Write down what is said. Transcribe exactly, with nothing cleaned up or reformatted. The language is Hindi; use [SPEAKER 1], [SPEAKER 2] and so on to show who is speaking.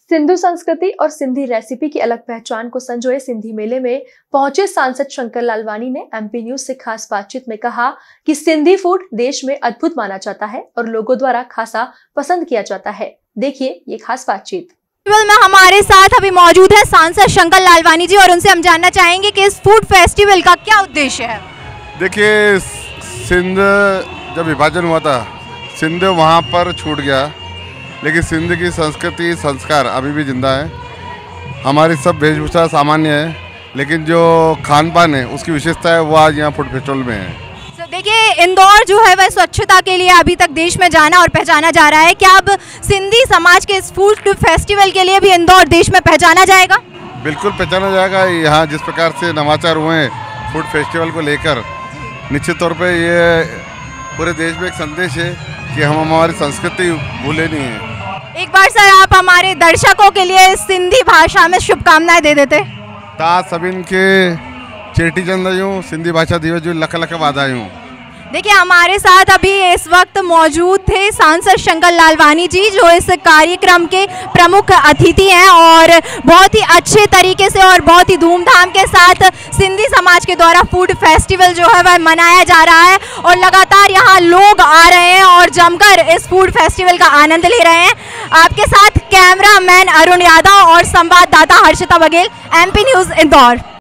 [SPEAKER 1] सिंधु संस्कृति और सिंधी रेसिपी की अलग पहचान को संजोए सिंधी मेले में पहुंचे सांसद शंकर लालवानी ने एमपी न्यूज से खास बातचीत में कहा कि सिंधी फूड देश में अद्भुत माना जाता है और लोगों द्वारा खासा पसंद किया जाता है। देखिए ये खास बातचीत।
[SPEAKER 2] में हमारे साथ अभी मौजूद है सांसद शंकर लालवानी जी और उनसे हम जानना चाहेंगे कि इस फूड फेस्टिवल का क्या उद्देश्य है।
[SPEAKER 3] देखिए, सिंध जब विभाजन हुआ था, सिंध वहाँ पर छूट गया, लेकिन सिंध की संस्कृति संस्कार अभी भी जिंदा है। हमारी सब वेशभूषा सामान्य है, लेकिन जो खान पान है उसकी विशेषता है वो आज यहाँ फूड फेस्टिवल में है।
[SPEAKER 2] तो देखिए, इंदौर जो है वह स्वच्छता के लिए अभी तक देश में जाना और पहचाना जा रहा है। क्या अब सिंधी समाज के इस फूड फेस्टिवल के लिए भी इंदौर देश में पहचाना जाएगा?
[SPEAKER 3] बिल्कुल पहचाना जाएगा। यहाँ जिस प्रकार से नवाचार हुए हैं फूड फेस्टिवल को लेकर, निश्चित तौर पर ये पूरे देश में एक संदेश है कि हम हमारी संस्कृति भूले नहीं है।
[SPEAKER 2] एक बार सर आप हमारे दर्शकों के लिए सिंधी भाषा में शुभकामनाएं दे देते।
[SPEAKER 3] ता सभिन के चेटी चंद यूं सिंधी भाषा दिवस जो लख लख वाधायूं।
[SPEAKER 2] देखिए, हमारे साथ अभी इस वक्त मौजूद थे सांसद शंकर लालवानी जी, जो इस कार्यक्रम के प्रमुख अतिथि हैं और बहुत ही अच्छे तरीके से और बहुत ही धूमधाम के साथ सिंधी समाज के द्वारा फूड फेस्टिवल जो है वह मनाया जा रहा है और लगातार यहाँ लोग आ रहे हैं और जमकर इस फूड फेस्टिवल का आनंद ले रहे हैं। आपके साथ कैमरा मैन अरुण यादव और संवाददाता हर्षिता बघेल, एमपी न्यूज इंदौर।